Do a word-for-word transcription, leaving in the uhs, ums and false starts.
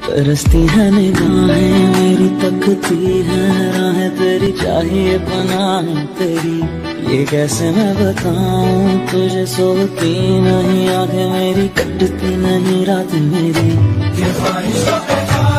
तरसती है निगाहें मेरी, तकती है राहें तेरी, चाहिए पनाह तेरी। ये कैसे मैं बताऊं तुझे, सोती नहीं आंखें मेरी, कटती नहीं रात मेरी। ये ख्वाहिशों पे